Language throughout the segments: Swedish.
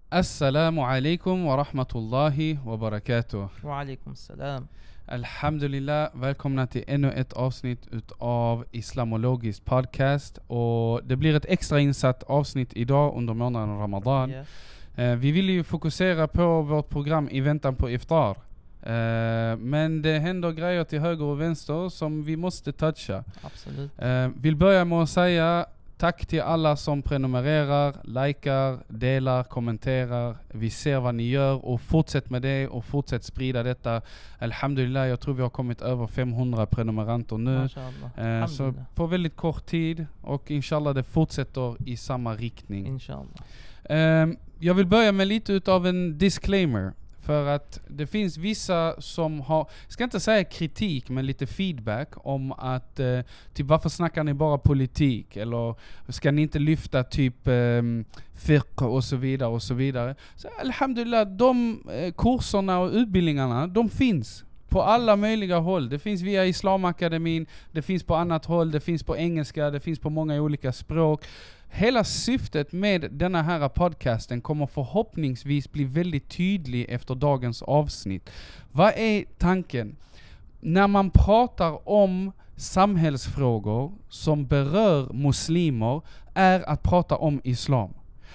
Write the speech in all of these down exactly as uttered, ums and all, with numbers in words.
Assalamu alaikum wa rahmatullahi wa barakatuh. Wa alaikum salam. Alhamdulillah, välkomna till ännu ett avsnitt utav Islamologisk podcast. Och det blir ett extra insatt avsnitt idag under månaden Ramadan. Yeah. Eh, vi vill ju fokusera på vårt program i väntan på iftar. Eh, men det händer grejer till höger och vänster som vi måste toucha. Absolut. Eh, vill börja med att säga tack till alla som prenumererar, likar, delar, kommenterar. Vi ser vad ni gör och fortsätt med det och fortsätt sprida detta. Alhamdulillah, jag tror vi har kommit över femhundra prenumeranter nu. Eh, så på väldigt kort tid, och inshallah det fortsätter i samma riktning. Inshallah. Eh, jag vill börja med lite utav en disclaimer. För att det finns vissa som har, jag ska inte säga kritik, men lite feedback om att eh, typ varför snackar ni bara politik? Eller ska ni inte lyfta typ eh, fiqh och så vidare och så vidare. Så alhamdulillah, de eh, kurserna och utbildningarna, de finns på alla möjliga håll. Det finns via Islamakademin, det finns på annat håll, det finns på engelska, det finns på många olika språk. Hela syftet med denna här podcasten kommer förhoppningsvis bli väldigt tydlig efter dagens avsnitt. Vad är tanken? När man pratar om samhällsfrågor som berör muslimer är att prata om islam.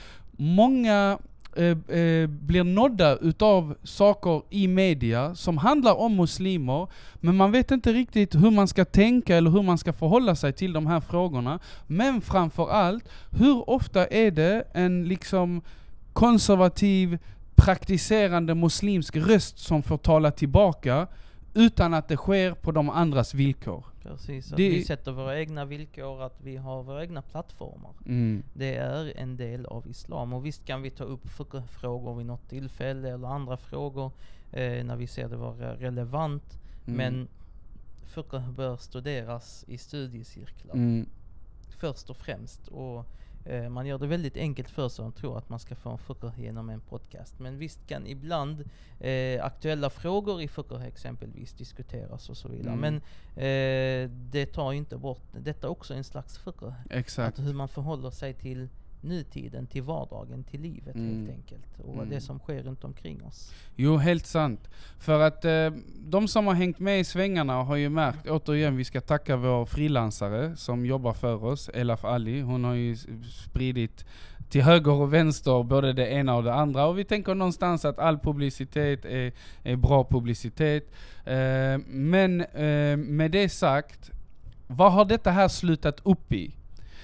Många eh, eh, blir nådda utav saker i media som handlar om muslimer, men man vet inte riktigt hur man ska tänka eller hur man ska förhålla sig till de här frågorna. Men framför allt, hur ofta är det en liksom konservativ, praktiserande muslimsk röst som får tala tillbaka utan att det sker på de andras villkor? Precis, att det vi sätter våra egna villkor, att vi har våra egna plattformar. Mm. Det är en del av islam. Och visst kan vi ta upp frågor vid något tillfälle eller andra frågor eh, när vi ser det vara relevant. Mm. Men fiqh bör studeras i studiecirklar. Mm. Först och främst. Och eh, man gör det väldigt enkelt för sig och tror att man ska få en fiqh genom en podcast. Men visst kan ibland eh, aktuella frågor i fiqh exempelvis diskuteras och så vidare. Mm. Men eh, det tar inte bort, detta är också en slags fiqh. Exakt. Att hur man förhåller sig till nutiden, till vardagen, till livet Mm. helt enkelt. Och Mm. det som sker runt omkring oss. Jo, helt sant. För att eh, de som har hängt med i svängarna har ju märkt, återigen, vi ska tacka vår frilansare som jobbar för oss, Elaf Ali. Hon har ju spridit till höger och vänster både det ena och det andra. Och vi tänker någonstans att all publicitet är, är bra publicitet. Eh, men eh, med det sagt, vad har detta här slutat upp i?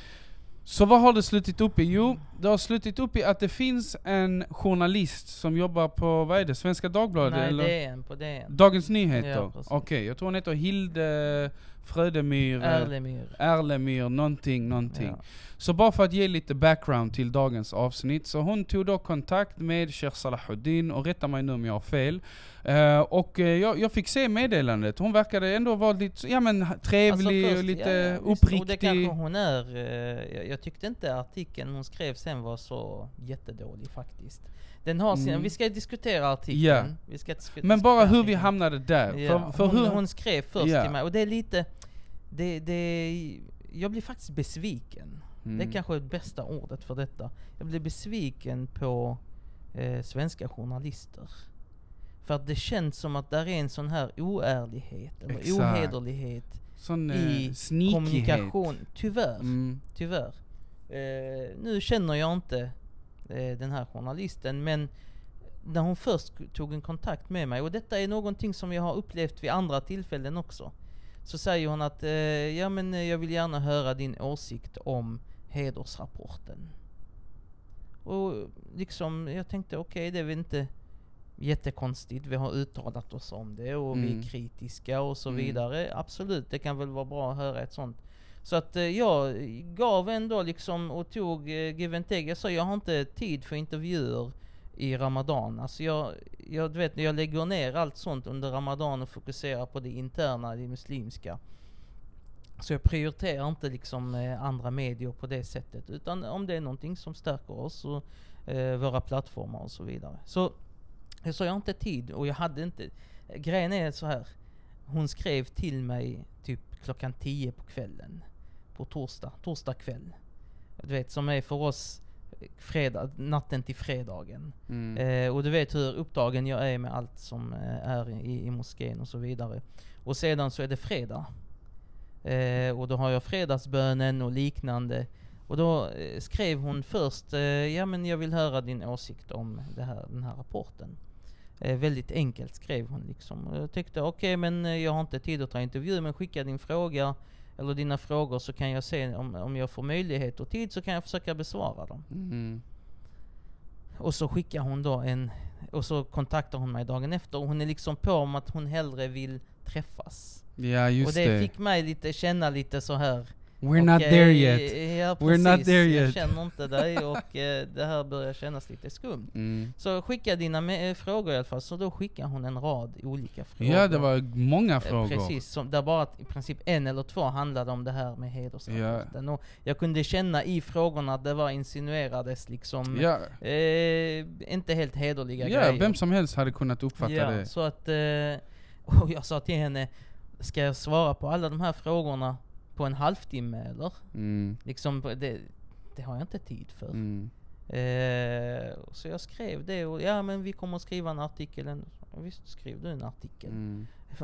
Så vad har det slutit upp i? Jo, det har slutit upp i att det finns en journalist som jobbar på, vad är det, Svenska Dagbladet? Nej, eller? D N på D N. Dagens Nyheter? Ja, Okej, okay, jag tror hon heter Hilde Frödemyr. Erlemyr. Erlemyr, någonting, någonting. Ja. Så bara för att ge lite background till dagens avsnitt, så hon tog då kontakt med Sheikh Salahuddin, och rätta mig nu om jag har fel. Uh, och uh, jag, jag fick se meddelandet. Hon verkade ändå vara lite, ja men trevlig, alltså först, och lite ja, ja, uppriktig. Och det kanske hon är. Uh, jag, jag tyckte inte artikeln hon skrev sen var så jättedålig faktiskt. Den har sin, mm. Vi ska diskutera artikeln. Yeah. Vi ska diskutera men bara hur artikeln. Vi hamnade där. Ja, för, för hon, hur hon skrev först yeah. till mig. Och det är lite, det, det, jag blir faktiskt besviken. Mm. Det är kanske det bästa ordet för detta. Jag blir besviken på eh, svenska journalister. För att det känns som att där är en sån här oärlighet eller Exakt. ohederlighet sån, i eh, kommunikation. Tyvärr. Mm. Tyvärr. Eh, nu känner jag inte eh, den här journalisten, men när hon först tog en kontakt med mig, och detta är någonting som jag har upplevt vid andra tillfällen också, så säger hon att eh, ja, men jag vill gärna höra din åsikt om hedersrapporten. Och liksom, jag tänkte okej, okay, det är väl inte jättekonstigt. Vi har uttalat oss om det och mm. vi är kritiska och så mm. vidare. Absolut, det kan väl vara bra att höra ett sånt. Så att eh, jag gav ändå liksom och tog eh, give and take. Jag sa, jag har inte tid för intervjuer i Ramadan. Alltså jag, jag vet, jag lägger ner allt sånt under Ramadan och fokuserar på det interna, det muslimska. Så jag prioriterar inte liksom eh, andra medier på det sättet, utan om det är någonting som stärker oss och eh, våra plattformar och så vidare. Så jag sa, jag har inte tid, och jag hade inte. Grejen är så här. Hon skrev till mig typ klockan tio på kvällen på torsdag, torsdag kväll. Du vet, som är för oss fredag, natten till fredagen. Mm. Eh, och du vet hur upptagen jag är med allt som eh, är i, i moskén och så vidare. Och sedan så är det fredag. Eh, och då har jag fredagsbönen och liknande. Och då eh, skrev hon först, eh, ja men jag vill höra din åsikt om det här, den här rapporten. Eh, väldigt enkelt skrev hon liksom. Och jag tyckte okej okay, men eh, jag har inte tid att ta intervju, men skicka din fråga eller dina frågor så kan jag se om, om jag får möjlighet och tid så kan jag försöka besvara dem. Mm. Och så skickar hon då en, och så kontaktar hon mig dagen efter och hon är liksom på om att hon hellre vill träffas. Ja, just och det, det fick mig lite känna lite så här. We're not there yet. Ja, We're not there jag yet. känner inte dig och eh, det här börjar kännas lite skumt. Mm. Så skicka dina me- frågor i alla fall. Så då skickar hon en rad olika frågor. Ja, det var många Eh, frågor. Precis, som, där bara i princip en eller två handlade om det här med hedersrapporten. Och jag kunde känna i frågorna att det var insinuerades liksom Ja, eh, inte helt hederliga ja grejer. vem som helst hade kunnat uppfatta ja, det. Så att, eh, och jag sa till henne, ska jag svara på alla de här frågorna på en halvtimme eller? Mm. Liksom, det, det har jag inte tid för. Mm. Eh, så jag skrev det och ja men vi kommer att skriva en artikel. En, visst skrev du en artikel? Mm.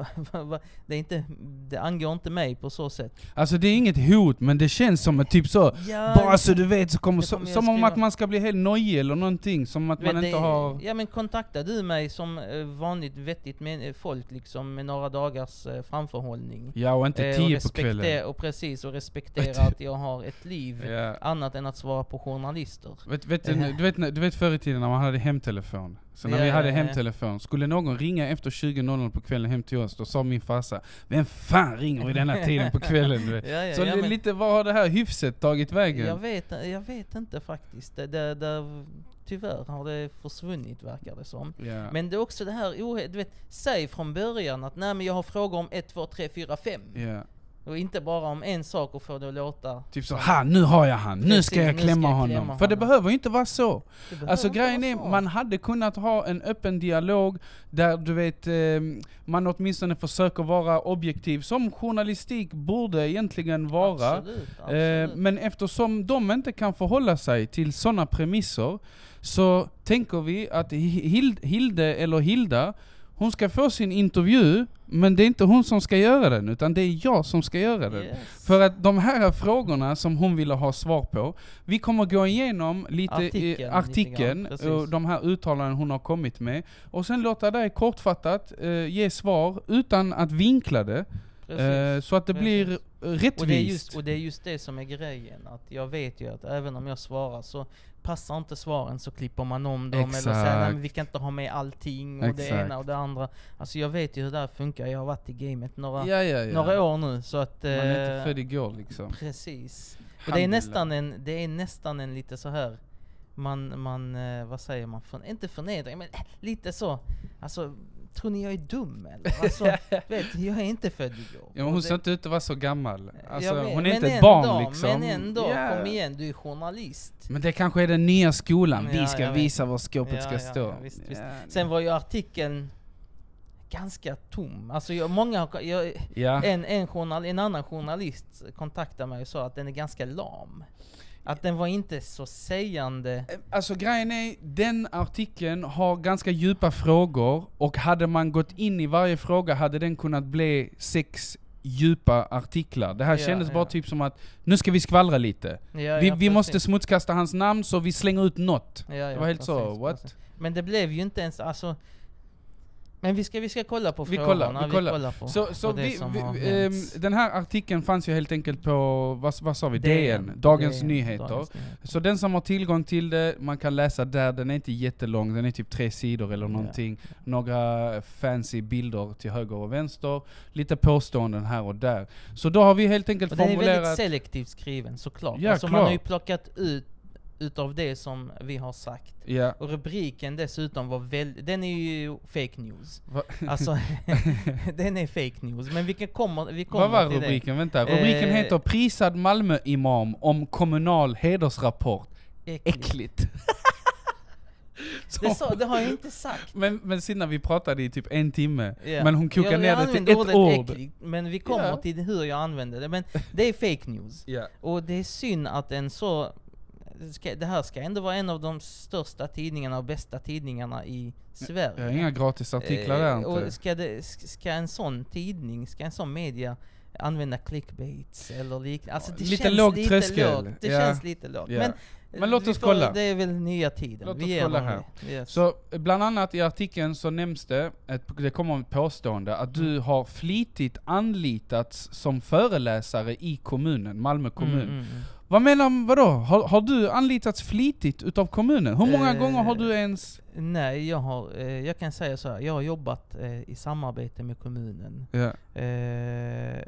det, är inte, det angår inte mig på så sätt. Alltså det är inget hot, men det känns som att typ så, Ja, bara så du vet så kommer, det så, kommer jag som om skriva. att man ska bli helt nojig eller någonting, som att Vet man det, inte har... Ja men kontaktar du mig som eh, vanligt vettigt med, folk liksom med några dagars eh, framförhållning. Ja, och inte Eh, tio och på kvällen. respektera- Och precis, och respektera att jag har ett liv Ja. annat än att svara på journalister. Vet, vet, du, du, vet, du vet förr i tiden när man hade hemtelefon. Så när Ja, vi hade ja, ja. hemtelefon, skulle någon ringa efter tjugo noll noll på kvällen hem till oss, då sa min farsa, vem fan ringer i denna tiden på kvällen? Du vet. Ja, ja, Så ja, det är men- lite, vad har det här hyfset tagit vägen? Jag vet, jag vet inte faktiskt. Det, det, det, tyvärr har det försvunnit verkar det som. Ja. Men det är också det här, ohe- du vet, säg från början att nej men jag har frågor om ett, två, tre, fyra, fem. Ja. Och inte bara om en sak och få det att låta. Typ så, som- ha nu har jag han, nu Precis, ska jag nu ska klämma jag honom. klämma För det honom. behöver ju inte vara så. Det behöver Alltså inte grejen vara är, så. man hade kunnat ha en öppen dialog där du vet, eh, man åtminstone försöker vara objektiv, som journalistik borde egentligen vara. Absolut, Eh, absolut. men eftersom de inte kan förhålla sig till sådana premisser, så tänker vi att Hild, Hilde eller Hilda, hon ska få sin intervju, men det är inte hon som ska göra den, utan det är jag som ska göra den. Yes. För att de här frågorna som hon ville ha svar på, vi kommer gå igenom lite Artikeln, i artikeln lite grann, och precis. de här uttalanden hon har kommit med, och sen låta dig kortfattat eh, ge svar utan att vinkla det, Precis. eh, så att det Precis. blir rättvist. Och det, är just, och det är just det som är grejen, att jag vet ju att även om jag svarar så passar inte svaren så klipper man om dem Exakt. eller säger nej men vi kan inte ha med allting och Exakt. det ena och det andra. Alltså jag vet ju hur det här funkar, jag har varit i gamet några, ja, ja, ja. några år nu så att... Man är inte eh, född igår liksom. Precis. Och det är, Alhamdulillah. nästan en, det är nästan en lite så här man, man eh, vad säger man, för, inte förnedring men eh, lite så, alltså tror ni jag är dum eller? Alltså, vet, jag är inte född igår. Ja, men Och hon det- ser inte ut att vara så gammal. Alltså, jag vet, hon är men inte ett ändå, barn liksom. Men ändå, Ja. kom igen, du är journalist. Men det kanske är den nya skolan. Ja, Vi ska jag vet. visa var skåpet Ja, ska ja, stå. ja, visst, visst. Ja. Sen var ju artikeln ganska tom. Alltså jag, många har, jag, Ja. en, en, journal, en annan journalist kontaktade mig och sa att den är ganska lam. Att den var inte så sägande. Alltså grejen är, den artikeln har ganska djupa frågor, och hade man gått in i varje fråga hade den kunnat bli sex djupa artiklar. Det här Ja, kändes ja. bara typ som att nu ska vi skvallra lite. Ja, vi ja, vi precis. måste smutskasta hans namn så vi slänger ut något. Ja, ja, det var helt så, precis, what? precis. Men det blev ju inte ens, alltså. Men vi ska, vi ska kolla på Vi frågorna. kollar, vi kollar. på, Så, så på det vi, som vi, har ehm, hänt. den här artikeln fanns ju helt enkelt på, vad, vad sa vi, D D N, N, Dagens D N, Nyheter. Dagens Nyheter. Så den som har tillgång till det, man kan läsa där, den är inte jättelång, den är typ tre sidor eller Ja. någonting. Några fancy bilder till höger och vänster, lite påståenden här och där. Så då har vi helt enkelt Och den är väldigt formulerat... selektivt skriven såklart. Ja, alltså man har ju klart. plockat ut utav det som vi har sagt. Ja. Och rubriken dessutom var väldigt, den är ju fake news. Va, Alltså, den är fake news. Men vi kan komma, vi kommer vad var till rubriken? Vänta, rubriken Eh, heter Prisad Malmö-imam om kommunal hedersrapport. det. Äckligt. Äckligt. Så- Det, sa, det har jag inte sagt. Men, men sen när vi pratade i typ en timme, Ja. men hon kokar jag, ner jag det till använder ett ordet ord. Äckligt, men vi kommer Ja. till hur jag använder det. Men det är fake news. Ja. Och det är synd att en så ska, det här ska ändå vara en av de största tidningarna och bästa tidningarna i Sverige. Jag har inga gratis artiklar där inte. Och ska, det, ska en sån tidning, ska en sån media använda clickbaits eller liknande? Alltså det lite känns låg lite tröskel. lågt. Det ja. känns lite lågt. Ja. Men, Men låt oss får, kolla. Det är väl nya tiden. Låt Vi oss ger kolla dem här. det. Yes. Så bland annat i artikeln så nämns det, ett, det kommer ett påstående att du har flitigt anlitats som föreläsare i kommunen, Malmö kommun. Mm, mm, mm. Vad menar vadå? Har, har du anlitats flitigt utav kommunen? Hur många Eh, gånger har du ens... Nej, jag har, eh, jag kan säga så här. Jag har jobbat eh, i samarbete med kommunen. Ja. Eh,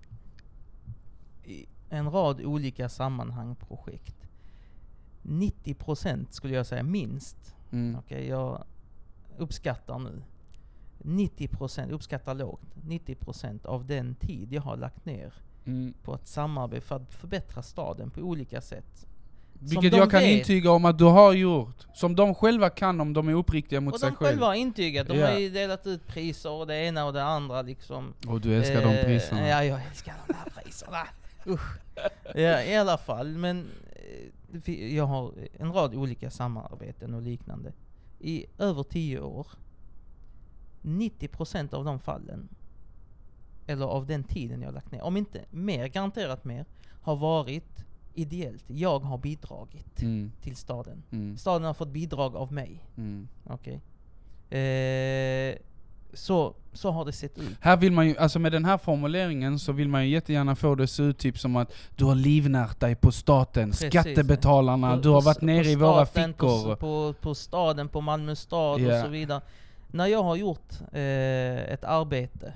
i en rad olika sammanhang, projekt. nittio procent skulle jag säga minst. Mm. Okej, jag uppskattar nu. nittio procent, uppskattar lågt. nittio procent av den tid jag har lagt ner Mm. på att samarbeta för att förbättra staden på olika sätt. Vilket de jag kan vet. intyga om att du har gjort. Som de själva kan om de är uppriktiga mot Och sig de själva. själva har intygat. De Ja. har ju delat ut priser och det ena och det andra liksom. Och du älskar de Eh, priserna. Ja, jag älskar de här priserna. Usch. Ja, i alla fall. Men eh, vi- jag har en rad olika samarbeten och liknande. I över tio år. nittio procent av de fallen, eller av den tiden jag har lagt ner, om inte mer, garanterat mer, har varit ideellt. Jag har bidragit Mm. till staden. Mm. Staden har fått bidrag av mig. Mm. Okej. Eh, så, så har det sett ut. Här vill man ju, alltså med den här formuleringen så vill man ju jättegärna få det se ut typ som att du har livnärt dig på staten, Precis. skattebetalarna, På- du har på- varit på nere i våra staten, fickor. På, på, på staden, på Malmö stad Ja. och så vidare. När jag har gjort eh, ett arbete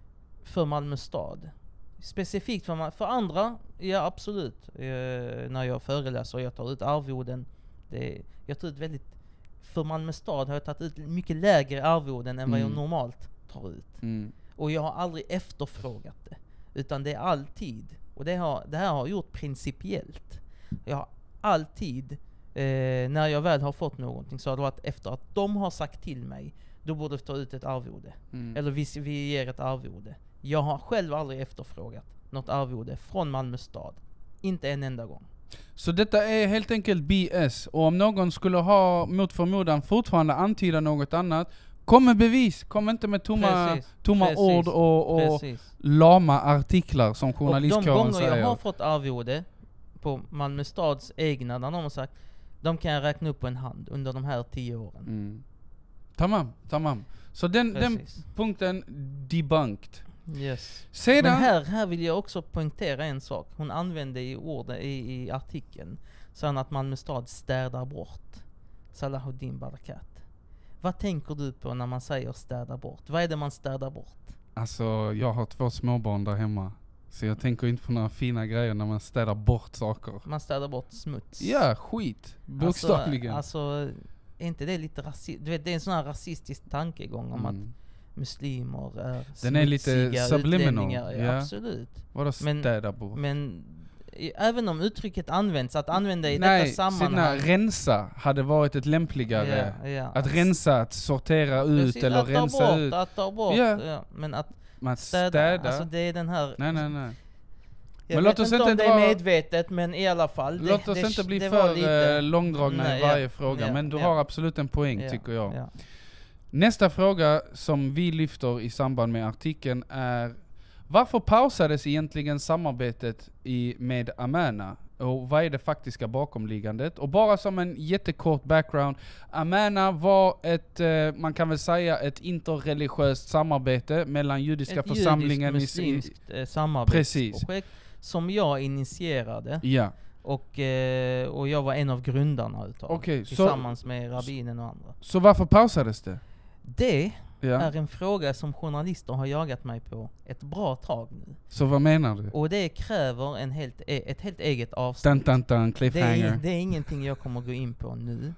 för Malmö stad, specifikt för, Ma- för andra, ja absolut. Eh, när jag föreläser och jag tar ut arvoden, det, jag tar ut väldigt, för Malmö stad har jag tagit ut mycket lägre arvoden än vad jag Mm. normalt tar ut. Mm. Och jag har aldrig efterfrågat det. Utan det är alltid, och det, har, det här har jag gjort principiellt. Jag har alltid, eh, när jag väl har fått någonting, så har det varit efter att de har sagt till mig, då borde vi ta ut ett arvode. Mm. Eller vi, vi ger ett arvode. Jag har själv aldrig efterfrågat något arvode från Malmö stad. Inte en enda gång. Så detta är helt enkelt B S, och om någon skulle ha mot förmodan fortfarande antyda något annat, kom med bevis, kom inte med tomma, Precis, tomma precis, ord och, och Precis. lama artiklar som Och de journalistkåren gånger säger. jag har fått arvode på Malmö stads egna, när de har sagt, de kan jag räkna upp på en hand under de här tio åren. Mm. Tamam, tamam. Så den, den Precis. punkten debunked. Yes. Sedan... Men här, här vill jag också poängtera en sak. Hon använde i ordet i, i artikeln, sa han att Malmö stad städar bort Salahuddin Barakat. Vad tänker du på när man säger städa bort? Vad är det man städar bort? Alltså, jag har två småbarn där hemma. Så jag tänker inte på några fina grejer när man städar bort saker. Man städar bort smuts. Ja, skit. Bokstavligen. Alltså, alltså är inte det lite rasistiskt? Du vet, det är en sån här rasistisk tankegång om Mm. att muslimer är Den är lite smutsiga subliminal, utlänningar. Ja, ja. absolut. Vadå Men- städa bort? Men i, även om uttrycket används, att använda i Nej, detta sammanhang... sina rensa hade varit ett lämpligare. Ja, ja. Att rensa, att sortera ut Precis, eller att ta rensa bort, ut. Att ta bort, Ja. ja. Men att Men att städa, städa. alltså det är den här... nej, nej, nej. Jag Men vet låt oss inte om inte det är dra- medvetet, men i alla fall. Det, Låt oss det, inte bli det var för lite- eh, långdragna Nej, i ja. varje fråga. Ja, Men du ja. har absolut en poäng, Ja, tycker jag. ja. Nästa fråga som vi lyfter i samband med artikeln är: varför pausades egentligen samarbetet i, med Amana? Och vad är det faktiska bakomliggandet? Och bara som en jättekort background, Amana var ett, eh, man kan väl säga ett interreligiöst samarbete mellan judiska Ett församlingen i... judiskt-muslimskt eh, samarbetsprojekt Precis. som jag initierade. Ja, Och, eh, och jag var en av grundarna utav Okej, så- tillsammans med rabbinen och andra. så varför pausades det? Det Ja. är en fråga som journalister har jagat mig på ett bra tag nu. Så vad menar du? Och det kräver en helt, e- ett helt eget Dun, avsnitt. dun, dun, Det cliffhanger. är, det är ingenting jag kommer gå in på nu.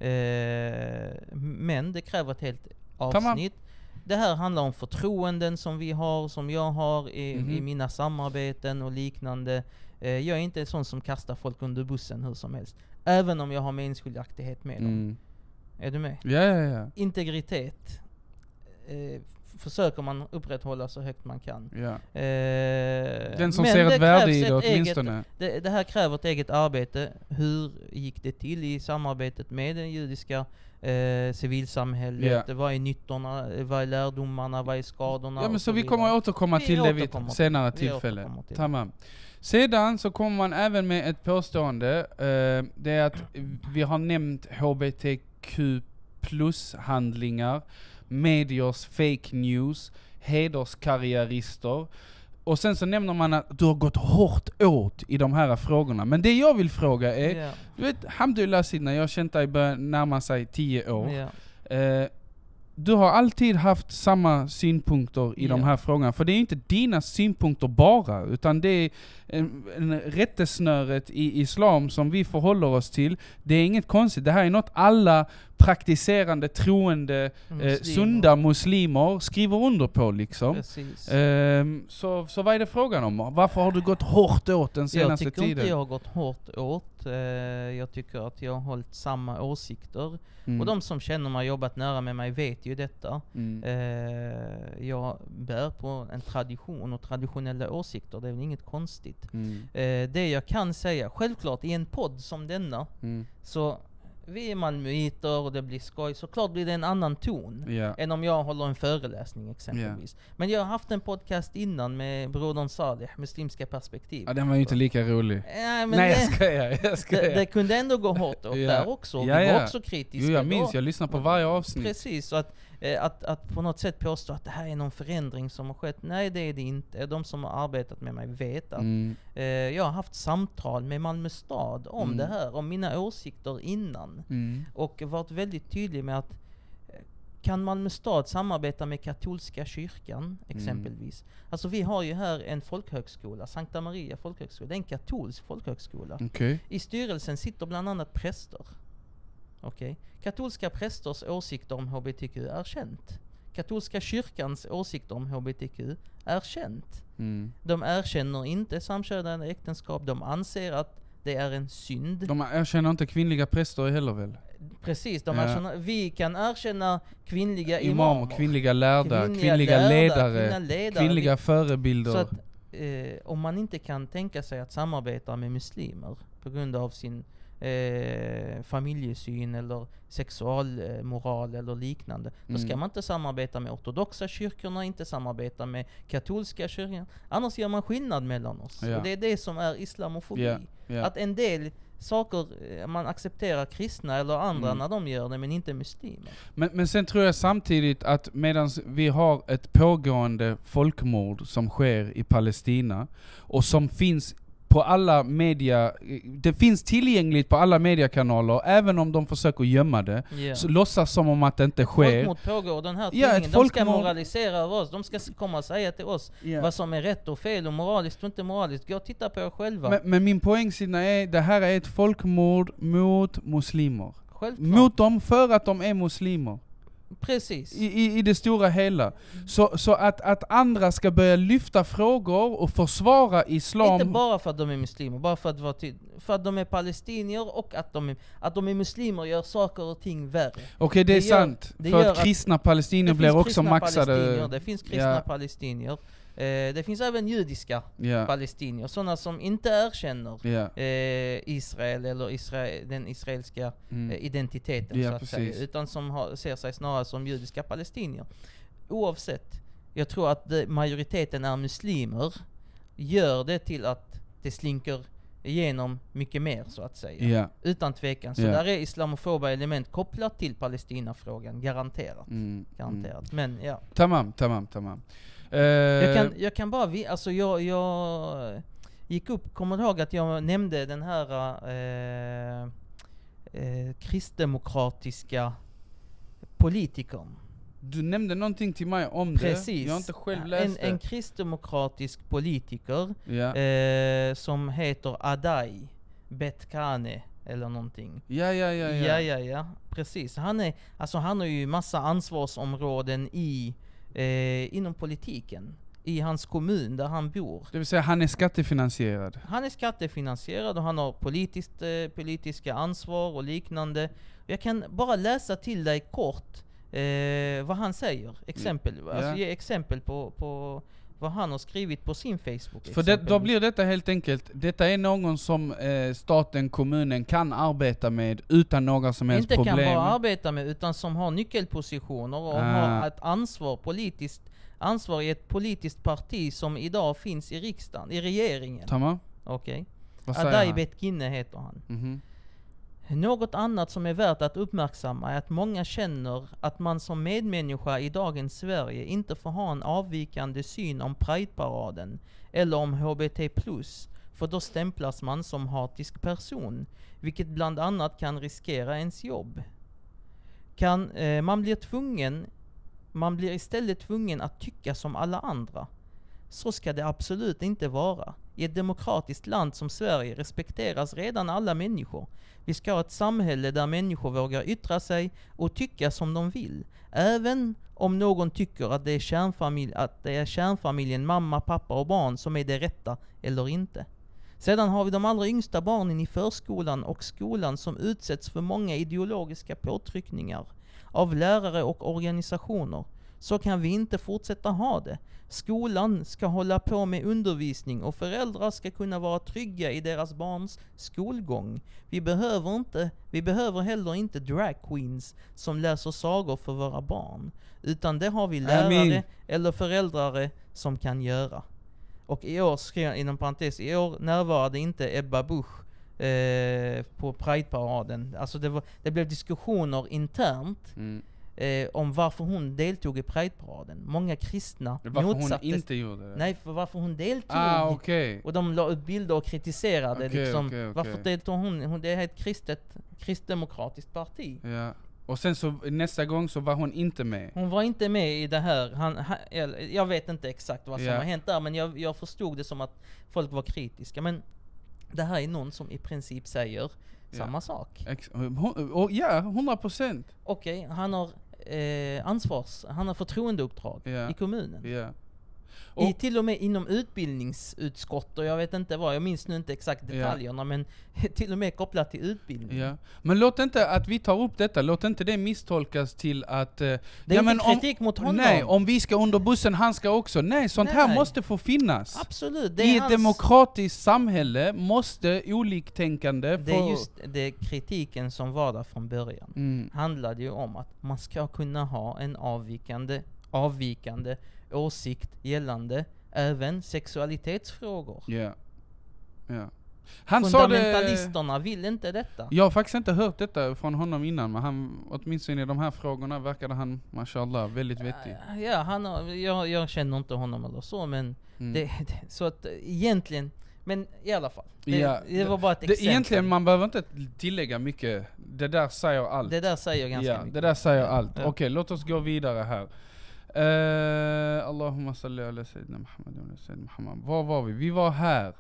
Eh, men det kräver ett helt avsnitt. Det här handlar om förtroenden som vi har, som jag har i, Mhm. i mina samarbeten och liknande. Eh, jag är inte en sån som kastar folk under bussen hur som helst. Även om jag har meningsskiljaktighet med dem. Mm. Är du med? Ja, ja, ja. Integritet. Eh, försöker man upprätthålla så högt man kan. Ja. Eh, Den som men ser det ett värde krävs i det ett åtminstone. Eget, det, det här kräver ett eget arbete. Hur gick det till i samarbetet med den judiska eh, civilsamhället? Ja. Vad är nyttorna? Vad är lärdomarna? Vad är skadorna? Ja, men och så vi vidare. kommer att återkomma Vi till det vid återkommer ett till- senare vi tillfälle. återkommer till det. Tamam. Sedan så kommer man även med ett påstående. Eh, det är att vi har nämnt H B T Q plus handlingar, mediers fake news, hederskarriärister. Och sen så nämner man att du har gått hårt åt i de här frågorna. Men det jag vill fråga är, Ja. du vet, alhamdulillah Sidna, jag har känt dig börja närma sig tio år. Ja. Eh, du har alltid haft samma synpunkter i Ja. de här frågorna. För det är inte dina synpunkter bara, utan det är en, en rättesnöret i islam som vi förhåller oss till. Det är inget konstigt. Det här är något alla praktiserande, troende, eh, Muslimer. sunda muslimer skriver under på liksom. Precis. Ehm, så, så vad är det frågan om? Varför har du gått hårt åt den Jag senaste tycker tiden? inte jag har gått hårt åt. Eh, jag tycker att jag har hållit samma åsikter. Mm. Och de som känner mig och jobbat nära med mig vet ju detta. Mm. Eh, jag bär på en tradition och traditionella åsikter. Det är väl inget konstigt. Mm. Eh, det jag kan säga, självklart i en podd som denna, Mm. så vi är malmöiter och det blir skoj. Såklart blir det en annan ton Ja. än om jag håller en föreläsning exempelvis. Men jag har haft en podcast innan med brodern Saleh, Muslimska perspektiv. Ja, den var ju inte lika rolig. Ja, men Nej, jag det, skojar, jag skojar. det, det kunde ändå gå hårt åt Ja. där också. Ja, Vi var ja. också kritiska. Jo, jag minns, då. jag lyssnar på varje avsnitt. Precis, så att, eh, att, att på något sätt påstå att det här är någon förändring som har skett. Nej, det är det inte. De som har arbetat med mig vet att Mm. eh, jag har haft samtal med Malmö stad om Mm. det här, om mina åsikter innan. Mm. Och varit väldigt tydlig med att eh, kan Malmö stad samarbeta med katolska kyrkan exempelvis? Alltså vi har ju här en folkhögskola, Sankta Maria folkhögskola. Det är en katolsk folkhögskola. Okej. I styrelsen sitter bland annat präster. Okej. Katolska prästers åsikter om H B T Q är känt. Katolska kyrkans åsikter om H B T Q är känt. Mm. De erkänner inte samkönade äktenskap. De anser att det är en synd. De erkänner inte kvinnliga präster heller väl? Precis, de Ja. erkänner, vi kan erkänna kvinnliga Imamer, imamer. kvinnliga lärda, Kvinnliga kvinnliga lärda, ledare, kvinnliga ledare. kvinnliga Vi- förebilder. Så att eh, om man inte kan tänka sig att samarbeta med muslimer på grund av sin eh, familjesyn eller sexualmoral eller liknande, då ska Mm. man inte samarbeta med ortodoxa kyrkorna, inte samarbeta med katolska kyrkan. Annars gör man skillnad mellan oss. Ja. Och det är det som är islamofobi. Ja, ja. Att en del saker, eh, man accepterar kristna eller andra Mm. när de gör det, men inte muslimer. Men, men sen tror jag samtidigt att medan vi har ett pågående folkmord som sker i Palestina och som finns på alla media, det finns tillgängligt på alla mediekanaler, även om de försöker gömma det, Yeah. så låtsas som om att det inte sker. Folkmord pågår, den här Ja, tidningen, ett de ska folkmord- moralisera över oss, de ska s- komma och säga till oss Ja. vad som är rätt och fel och moraliskt och inte moraliskt. Gå och titta på er själva. Men, men min poäng Sidna, är det här är ett folkmord mot muslimer. Självklart. Mot dem för att de är muslimer. Precis. I, i, i det stora hela. Så, så att, att andra ska börja lyfta frågor och försvara islam. Inte bara för att de är muslimer, bara för att, vara ty- för att de är palestinier och att de är, att de är muslimer gör saker och ting värre. Okej, det är det gör- sant. det För gör att att kristna palestinier Det blir finns också kristna maxade. palestinier, det finns kristna Ja. palestinier. Eh, det finns även judiska Ja. palestinier, sådana som inte erkänner Ja. eh, Israel eller Israel, den israeliska Mm. eh, identiteten Ja, så att precis. säga, utan som har, ser sig snarare som judiska palestinier. Oavsett, jag tror att det, majoriteten är muslimer, gör det till att det slinker igenom mycket mer så att säga. Ja. Utan tvekan. Så Ja. där är islamofoba element kopplat till Palestina-frågan, garanterat. Mm. Garanterat. Men ja. Tamam, tamam, tamam. Eh, Jag kan, jag kan bara, vi, alltså jag, jag gick upp, kommer du ihåg att jag nämnde den här eh, eh, kristdemokratiska politikern? Du nämnde någonting till mig om Precis. det. Jag har inte själv en, läst en det. kristdemokratisk politiker Ja. eh, som heter Adai Betkane eller någonting. Ja, ja, ja, ja. Ja, ja, ja. Precis. Han är, alltså han har ju massa ansvarsområden i eh, inom politiken. I hans kommun där han bor. Det vill säga han är skattefinansierad. Han är skattefinansierad och han har politiskt, eh, politiska ansvar och liknande. Jag kan bara läsa till dig kort eh, vad han säger. Exempel. Ja. Alltså ge exempel på, på vad han har skrivit på sin Facebook. För det, då blir detta helt enkelt, detta är någon som eh, staten, kommunen kan arbeta med utan några som helst inte problem. Inte kan bara arbeta med, utan som har nyckelpositioner och ah. har ett ansvar, politiskt ansvar i ett politiskt parti som idag finns i riksdagen, i regeringen. Tamam. Okej. Vad säger han? Adai Betkinne heter han. Mm-hmm. Något annat som är värt att uppmärksamma är att många känner att man som medmänniska i dagens Sverige inte får ha en avvikande syn om Pride-paraden eller om H B T plus, för då stämplas man som hatisk person, vilket bland annat kan riskera ens jobb. Kan, eh, man blir tvungen, man blir istället tvungen att tycka som alla andra. Så ska det absolut inte vara. I ett demokratiskt land som Sverige respekteras redan alla människor. Vi ska ha ett samhälle där människor vågar yttra sig och tycka som de vill. Även om någon tycker att det är, kärnfamilj, att det är kärnfamiljen, mamma, pappa och barn som är det rätta eller inte. Sedan har vi de allra yngsta barnen i förskolan och skolan som utsätts för många ideologiska påtryckningar av lärare och organisationer. Så kan vi inte fortsätta ha det. Skolan ska hålla på med undervisning och föräldrar ska kunna vara trygga i deras barns skolgång. Vi behöver inte, vi behöver heller inte drag queens som läser sagor för våra barn, utan det har vi lärare Amen. eller föräldrar som kan göra. Och i år, skrev jag inom parentes, i år närvarade inte Ebba Busch eh, på Pride-paraden. Alltså det, var, det blev diskussioner internt mm. Eh, om varför hon deltog i Pride-paraden. Många kristna varför motsattes. Hon inte gjorde det? Nej, för varför hon deltog. Ah, okay. Och de la ut bilder och kritiserade. Okay, liksom, okay, okay. Varför deltog hon? hon? Det är ett kristet, kristdemokratiskt parti. Ja. Och sen så nästa gång så var hon inte med. Hon var inte med i det här. Han, han, jag vet inte exakt vad som ja. har hänt där, men jag, jag förstod det som att folk var kritiska. Men det här är någon som i princip säger ja. samma sak. Ex- oh, ja, hundra procent. Okej, okay, han har Eh, ansvars, han har förtroendeuppdrag yeah. i kommunen. Yeah. Och I, till och med inom utbildningsutskott, och jag vet inte vad, jag minns nu inte exakt detaljerna, yeah. men till och med kopplat till utbildning. Yeah. Men låt inte att vi tar upp detta, låt inte det misstolkas till att... Uh, det är ja, inte men kritik om, mot honom. Nej, om vi ska under bussen, han ska också. Nej, sånt nej. här måste få finnas. Absolut. Det I hans... ett demokratiskt samhälle måste oliktänkande få... Det är just det kritiken som var där från början. Mm. Handlade ju om att man ska kunna ha en avvikande, avvikande åsikt gällande även sexualitetsfrågor. Ja. Yeah. Yeah. Han Fundamentalisterna det... vill inte detta. Jag har faktiskt inte hört detta från honom innan, men han, åtminstone i de här frågorna verkade han, mashallah, väldigt vettig. Ja, han har, jag, jag känner inte honom eller så, men mm. det, det, så att egentligen, men i alla fall. Det, ja, det var bara ett det, exempel. Egentligen, man behöver inte tillägga mycket. Det där säger allt. Det där säger ganska ja, mycket. Det där säger allt. Ja. Okej, okay, låt oss gå vidare här. Uh, Allahumma salli ala sayyidina Muhammad wa sayyidina Muhammad. Var var vi? Vi var här.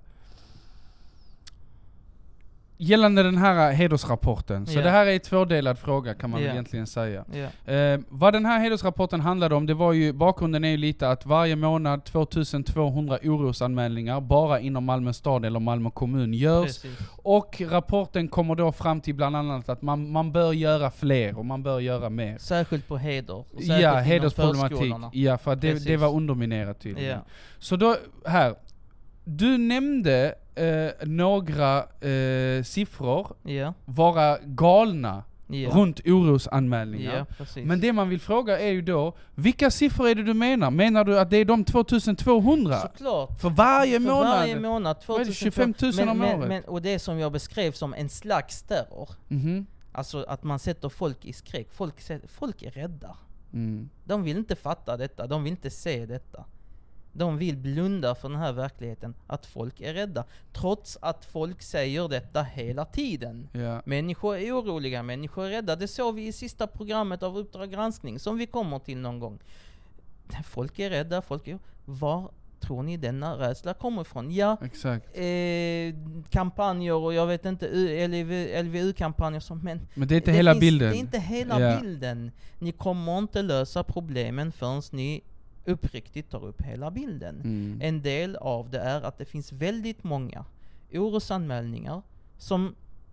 Gällande den här hedersrapporten. Så yeah. det här är en tvådelad fråga kan man yeah. egentligen säga. Yeah. Uh, vad den här hedersrapporten handlade om, det var ju, bakgrunden är ju lite att varje månad tvåtusentvåhundra orosanmälningar bara inom Malmö stad eller Malmö kommun görs. Precis. Och rapporten kommer då fram till bland annat att man, man bör göra fler och man bör göra mer. Särskilt på heder. Ja, hedersproblematik. Ja, för det, det var underminerat tydligen. Yeah. Så då, här. Du nämnde eh, några eh, siffror yeah. vara galna yeah. runt orosanmälningar. Yeah, men det man vill fråga är ju då, vilka siffror är det du menar? Menar du att det är de tvåtusentvåhundra? Såklart. För varje För månad? varje månad. tjugofem tusen om men, året. Men, och det som jag beskrev som en slags terror. Mm-hmm. Alltså att man sätter folk i skräck. Folk, folk är rädda. Mm. De vill inte fatta detta. De vill inte se detta. De vill blunda för den här verkligheten, att folk är rädda. Trots att folk säger detta hela tiden. Yeah. Människor är oroliga, människor är rädda. Det såg vi i sista programmet av Uppdrag granskning, som vi kommer till någon gång. Folk är rädda, folk är... Var tror ni denna rädsla kommer ifrån? Ja, exakt. Eh, kampanjer och jag vet inte, L V U-kampanjer som... Men, men det är inte det hela finns, bilden. Det är inte hela yeah. bilden. Ni kommer inte lösa problemen förrän ni uppriktigt tar upp hela bilden. Mm. En del av det är att det finns väldigt många orosanmälningar som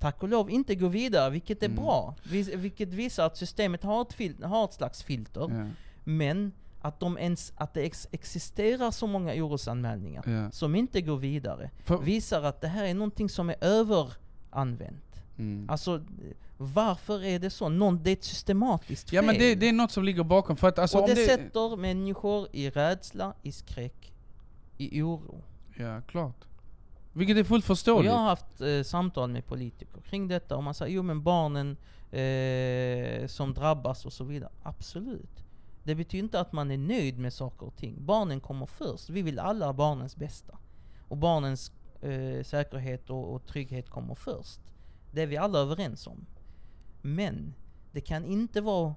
tack och lov inte gå vidare, vilket är Mm. bra. Vis- vilket visar att systemet har ett, fil- har ett slags filter. Ja. Men att, de ens, att det ex- existerar så många orosanmälningar Ja. som inte går vidare För, visar att det här är någonting som är överanvänt. mm. Alltså, varför är det så? Någon, det är ett systematiskt fel. Ja, men det, det är något som ligger bakom. För att, alltså, och om det, det sätter människor i rädsla, i skräck, i oro. Ja, klart. Vilket är fullt Och förståeligt. jag har haft eh, samtal med politiker kring detta, och man säger, jo men barnen eh, som drabbas och så vidare. Absolut. Det betyder inte att man är nöjd med saker och ting. Barnen kommer först. Vi vill alla ha barnens bästa. Och barnens eh, säkerhet och, och trygghet kommer först. Det är vi alla överens om. Men det kan inte vara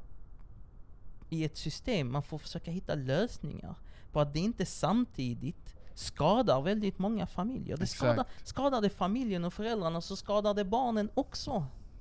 i ett system, man får försöka hitta lösningar på att det inte samtidigt skadar väldigt många familjer. Det Exakt. skadar, skadar det familjen och föräldrarna, så skadar det barnen också.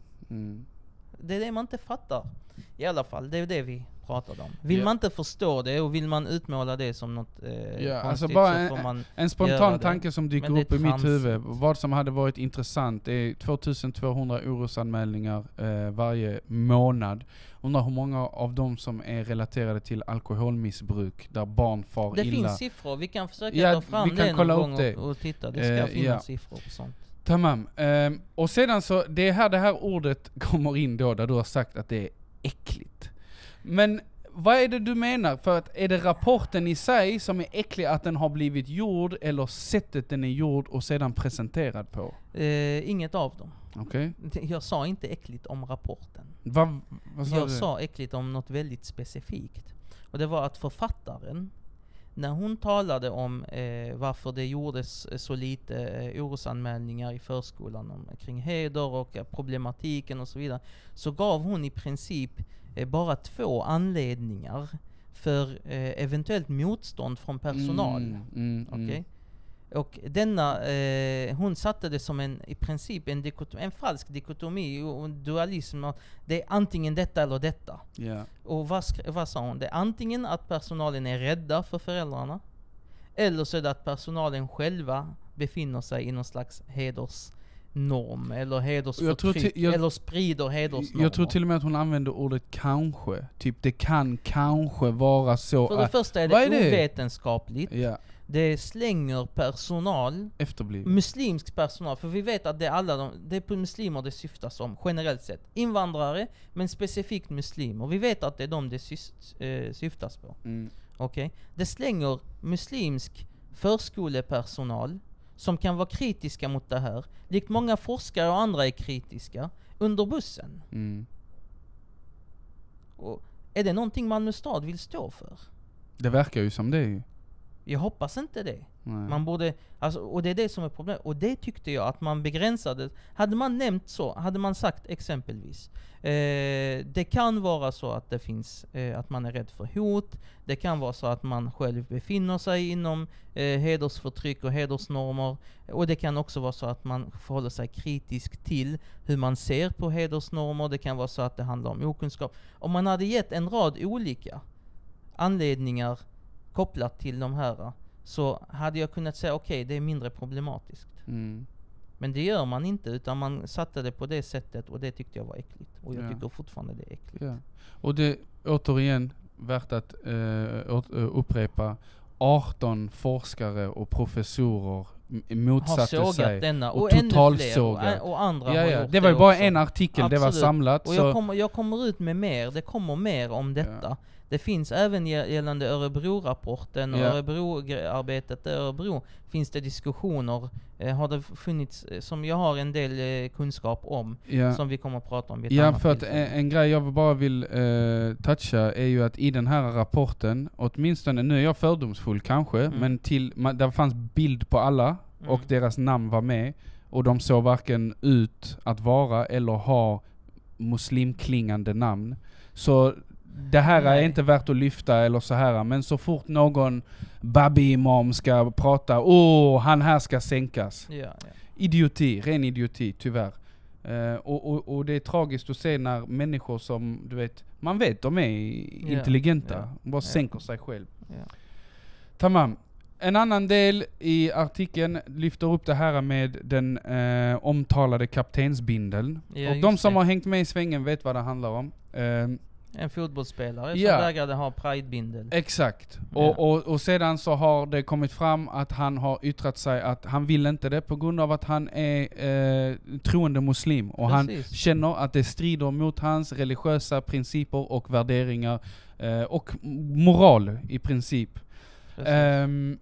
Mm. Det är det man inte fattar. I alla fall, det är det vi pratade om. Vill Ja. man inte förstå det och vill man utmåla det som något eh, Ja, konstigt, alltså bara så får man... En spontan göra det. tanke som dyker Men det är upp i mitt tramsigt. huvud, vad som hade varit intressant, är tvåtusentvåhundra orosanmälningar eh, varje månad. Undrar hur många av dem som är relaterade till alkoholmissbruk, där barn far Det illa. finns siffror, vi kan försöka Ja, ta fram vi kan det kolla någon upp gång det. och, och titta. Det ska Eh, finnas ja. siffror på sånt. Tamam. Um, och sedan så, det är här det här ordet kommer in då, där du har sagt att det är äckligt. Men vad är det du menar? För att är det rapporten i sig som är äcklig, att den har blivit gjord, eller sättet den är gjord och sedan presenterad på? Eh, inget av dem. Okej. Jag sa inte äckligt om rapporten. Vad, vad sa Jag du? sa äckligt om något väldigt specifikt. Och det var att författaren, när hon talade om eh, varför det gjordes så lite eh, orosanmälningar i förskolan om, kring heder och eh, problematiken och så vidare, så gav hon i princip eh, bara två anledningar för eh, eventuellt motstånd från personal. Mm, mm, mm. Okej? Och denna, eh, hon satte det som en, i princip en, dikotom, en falsk dikotomi och en dualism. Och det är antingen detta eller detta. Ja. Och vad, skri- vad sa hon? Det är antingen att personalen är rädda för föräldrarna, eller så är det att personalen själva befinner sig i någon slags hedersnorm, eller hedersförtryck, Jag tror till- jag- eller sprider hedersnormer. Jag tror till och med att hon använder ordet kanske. Typ det kan kanske vara så. För det att- första är vad det, är det? ovetenskapligt. Ja, Det slänger personal, efterbliven. muslimsk personal, för vi vet att det är alla de, det är på muslimer det syftas om generellt sett. Invandrare, men specifikt muslimer. Vi vet att det är de det syst, eh, syftas på. Mm. Okej? Det slänger muslimsk förskolepersonal som kan vara kritiska mot det här, likt många forskare och andra är kritiska, under bussen. Mm. Och är det någonting Malmö stad vill stå för? Det verkar ju som det ju. Jag hoppas inte det. Nej. Man borde, alltså, och det är det som är problemet. Och det tyckte jag att man begränsade. Hade man nämnt så, hade man sagt exempelvis, eh, det kan vara så att det finns, eh, att man är rädd för hot. Det kan vara så att man själv befinner sig inom eh, hedersförtryck och hedersnormer. Och det kan också vara så att man förhåller sig kritisk till hur man ser på hedersnormer. Det kan vara så att det handlar om okunskap. Om man hade gett en rad olika anledningar kopplat till de här, så hade jag kunnat säga okej, okay, det är mindre problematiskt. Mm. Men det gör man inte, utan man satte det på det sättet, och det tyckte jag var äckligt. Och jag Ja. tycker fortfarande det är äckligt. Ja. Och det återigen värt att uh, upprepa, arton forskare och professorer m- Har motsatte sågat sig. denna, och och, ännu fler, totalsågat. och, och andra Ja, har ja. gjort Det var ju det bara också. en artikel, det var Absolut. samlat. Och så jag kommer, jag kommer ut med mer, det kommer mer om detta. Ja. Det finns även gä- gällande Örebro-rapporten och Ja. Örebro-arbetet i Örebro finns det diskussioner, eh, har det funnits, eh, som jag har en del eh, kunskap om, ja. som vi kommer att prata om vid ett Ja, annat för att tillfälle. en, en grej jag bara vill uh, toucha är ju att i den här rapporten, åtminstone, nu är jag fördomsfull kanske, Mm. men till, man, där fanns bild på alla Mm. och deras namn var med, och de såg varken ut att vara eller ha muslimklingande namn. Så det här är Nej. inte värt att lyfta eller så här, men så fort någon babi-imam ska prata, åh, han här ska sänkas. Ja, ja. Idioti, ren idioti, tyvärr. Uh, och, och, och det är tragiskt att se när människor som, du vet, man vet de är Ja, intelligenta, ja, bara ja. sänker sig själv. Ja. Tamam. En annan del i artikeln lyfter upp det här med den eh, omtalade kaptensbindeln. Ja, och de just som det. har hängt med i svängen vet vad det handlar om. Eh, En fotbollsspelare Ja. som vägrade ha pridebindel. exakt. Ja. Och, och, och sedan så har det kommit fram att han har yttrat sig att han vill inte det på grund av att han är eh, troende muslim. Och han Precis. känner att det strider mot hans religiösa principer och värderingar eh, och moral i princip. Precis. Ehm,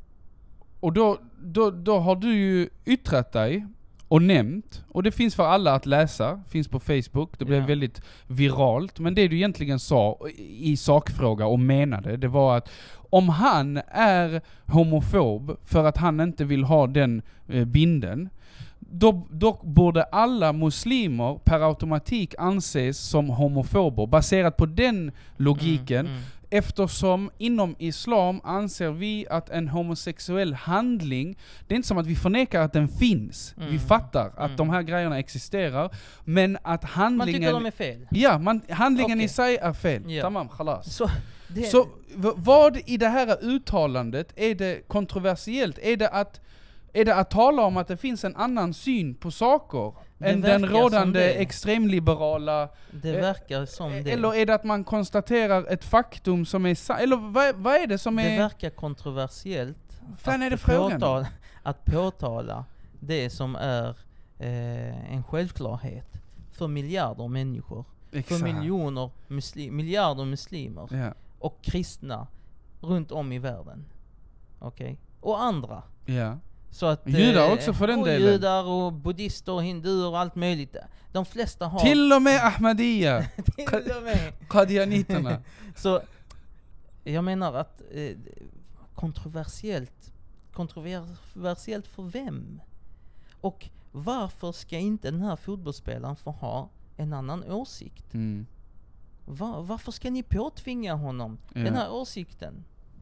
och då, då, då har du ju yttrat dig och nämnt, och det finns för alla att läsa, finns på Facebook, det blev Ja. väldigt viralt, men det du egentligen sa i sakfråga och menade, det var att om han är homofob för att han inte vill ha den eh, binden, då, då borde alla muslimer per automatik anses som homofober, baserat på den logiken. Mm, mm. Eftersom inom islam anser vi att en homosexuell handling, det är inte som att vi förnekar att den finns. Mm. Vi fattar att Mm. de här grejerna existerar, men att Man handlingen... tycker de är fel. Ja, man, handlingen Okej. i sig är fel. Ja. Tamam, khalas. Så, det, Så v- vad i det här uttalandet är det kontroversiellt? Är det att Är det att tala om att det finns en annan syn på saker Det än den verkar som rådande det. extremliberala? det eh, verkar som det. Eller är det att man konstaterar ett faktum som är sa- Eller vad, vad är det som Det är... verkar kontroversiellt Fan, att, är det frågan? påtala, att påtala det som är eh, en självklarhet för miljarder människor. Exakt. För miljoner muslim, miljarder muslimer Ja, och kristna runt om i världen. Okej? Och andra. ja. Så att, Judar eh, också för den och delen. judar och buddhister och hinduer och allt möjligt. De flesta har... Till och med Ahmadiyya. till och med. Qadianiterna. Så jag menar att eh, kontroversiellt kontroversiellt för vem? Och varför ska inte den här fotbollsspelaren få ha en annan åsikt? Mm. Va, varför ska ni påtvinga honom Ja. den här åsikten?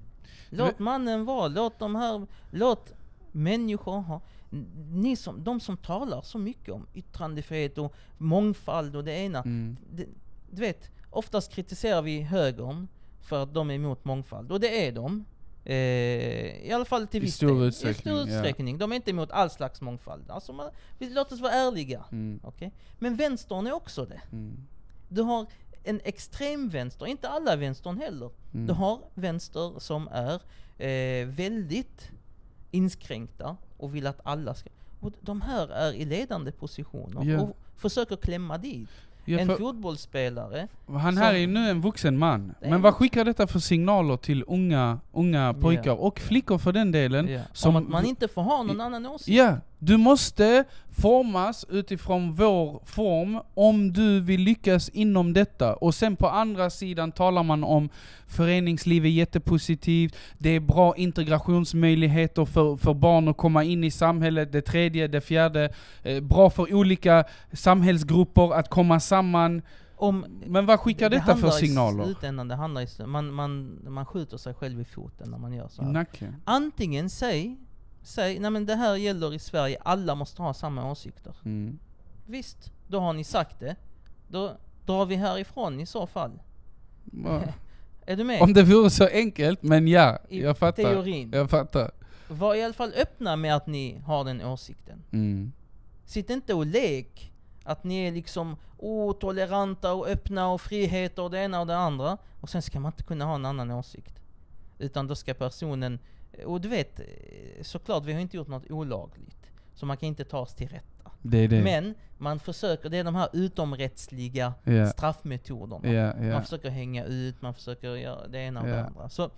Låt mannen vara, låt de här, låt människor ha, ni som, de som talar så mycket om yttrandefrihet och mångfald och det ena, Mm. det, du vet, oftast kritiserar vi högern för att de är emot mångfald, och det är de. Eh, I alla fall till I viss stor del. utsträckning, I stor ja. utsträckning. De är inte emot all slags mångfald. Alltså man, vi, låt oss vara ärliga. Mm. Okay? Men vänstern är också det. Mm. Du har en extrem vänster, inte alla vänstern heller. Mm. Du har vänster som är eh, väldigt inskränkta och vill att alla ska... Och de här är i ledande positioner Ja. och försöker klämma dit. Ja, en för- fotbollsspelare. Han här som- är ju nu en vuxen man. Det är Men vad en- skickar detta för signaler till unga, unga pojkar Ja. och flickor för den delen? Ja. som- Om att man inte får ha någon annan åsikt. Ja, du måste formas utifrån vår form om du vill lyckas inom detta. Och sen på andra sidan talar man om föreningsliv är jättepositivt, det är bra integrationsmöjligheter för, för barn att komma in i samhället, det tredje, det fjärde, eh, bra för olika samhällsgrupper att komma samman. Om, Men vad skickar detta för handlar signaler? I slutändan, det handlar i sl- man, man, man skjuter sig själv i foten när man gör så I här. nacken. Antingen säg, säg, nej men det här gäller i Sverige, alla måste ha samma åsikter. Mm. Visst, då har ni sagt det. Då drar vi härifrån i så fall. Ja. Är du med? Om det vore så enkelt, men ja, I jag fattar. teorin. Jag fattar. Var i alla fall öppna med att ni har den åsikten. Mm. Sitt inte och lek att ni är liksom oh, toleranta och öppna och friheter och det ena och det andra. Och sen ska man inte kunna ha en annan åsikt. Utan då ska personen, och du vet, såklart vi har inte gjort något olagligt. Så man kan inte ta oss till rätta. Det är det. Men man försöker, det är de här utomrättsliga Ja. straffmetoderna. Ja, ja. Man försöker hänga ut, man försöker göra det ena och Ja. det andra. Så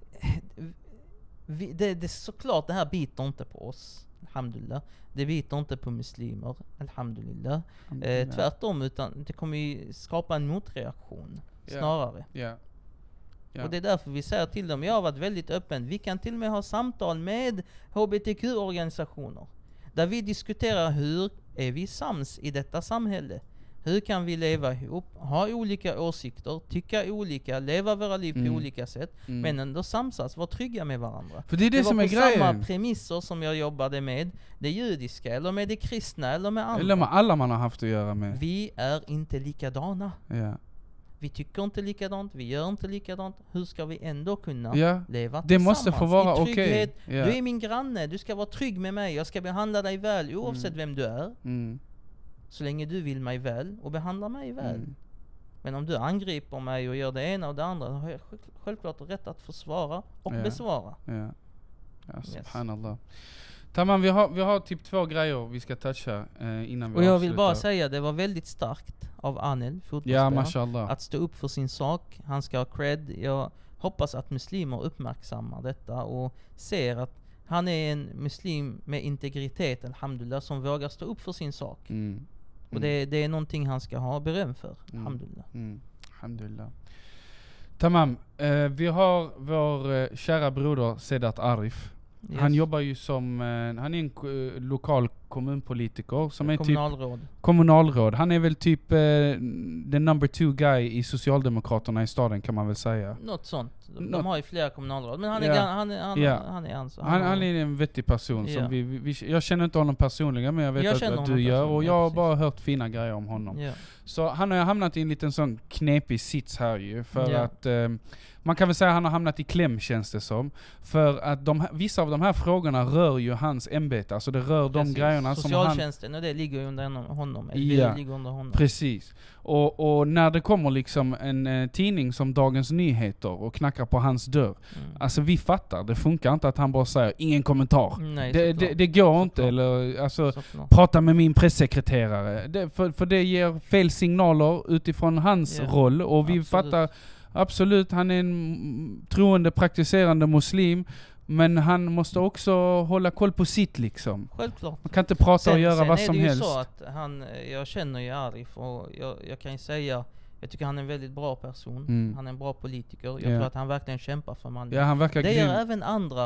vi, det, det är såklart, det här biter inte på oss, alhamdulillah. Det biter inte på muslimer, alhamdulillah. Eh, tvärtom, utan det kommer ju skapa en motreaktion, Ja. snarare. Ja. Ja. Och det är därför vi säger till dem, jag har varit väldigt öppen. Vi kan till och med ha samtal med H B T Q-organisationer. Där vi diskuterar hur är vi sams i detta samhälle. Hur kan vi leva ihop, ha olika åsikter, tycka olika, leva våra liv Mm. på olika sätt. Mm. Men ändå samsas, vara trygga med varandra. För det är det, Det som var är på grejen. samma premisser som jag jobbade med det judiska, eller med det kristna, eller med andra. Eller med alla man har haft att göra med. Vi är inte likadana. Ja. vi tycker inte likadant, vi gör inte likadant. Hur ska vi ändå kunna Ja. leva Det tillsammans måste få vara i okej. trygghet? Ja. Du är min granne, du ska vara trygg med mig. Jag ska behandla dig väl oavsett Mm. vem du är. Mm. Så länge du vill mig väl och behandlar mig väl. Mm. Men om du angriper mig och gör det ena och det andra, då har jag själv- självklart rätt att försvara och Ja. besvara. Ja. Ja, Yes. subhanallah. Tamam, vi har, vi har typ två grejer vi ska toucha eh, innan vi Och jag avslutar. vill bara säga, det var väldigt starkt av Anel, Ja, fotbollsspelaren, mashallah. att stå upp för sin sak. Han ska ha cred. Jag hoppas att muslimer uppmärksammar detta och ser att han är en muslim med integritet, alhamdulillah, som vågar stå upp för sin sak. Mm. Och det, det är någonting han ska ha beröm för, Mm. alhamdulillah. Mm. Alhamdulillah. Tamam, eh, vi har vår eh, kära broder Sedat Arif. Yes. Han jobbar ju som, eh, han är en ko- lokal kommunpolitiker som är typ Kommunalråd. kommunalråd. Han är väl typ eh, the number two guy i Socialdemokraterna i staden, kan man väl säga. Något sånt. De, Något- de har ju flera kommunalråd. Men han är, Ja. gan- han är, han, Ja. han är alltså. Han, har- han är en vettig person. Ja. Som vi, vi, vi, jag känner inte honom personligen, men jag vet Jag att, känner att du honom gör. Och personligen, jag har precis. bara hört fina grejer om honom. Ja. Så han har hamnat i en liten sån knepig sits här ju. För Ja. att eh, man kan väl säga att han har hamnat i kläm, känns det som. För att de, här- vissa av de här frågorna rör ju hans ämbete. Alltså det rör de Precis. grejerna som han... Socialtjänsten och det ligger ju under honom- honom. L V Ja. D ligger under honom. Precis. Och, och när det kommer liksom en eh, tidning som Dagens Nyheter och knackar på hans dörr. Mm. Alltså vi fattar, det funkar inte att han bara säger ingen kommentar. Nej, Det, såklart. det, det går inte. Såklart. Eller, alltså, Såklart. prata med min pressekreterare. Det, för, för det ger fel signaler utifrån hans Ja. roll. Och vi Absolut. fattar, absolut, han är en mm, troende, praktiserande muslim. Men han måste också hålla koll på sitt liksom. Självklart. Man kan inte prata och göra sen vad är som det ju helst. så att han, jag känner ju Arif och jag, jag kan ju säga, jag tycker han är en väldigt bra person. Mm. Han är en bra politiker. Jag Ja. tror att han verkligen kämpar för Malmö. Ja, han verkar det grym. gör även andra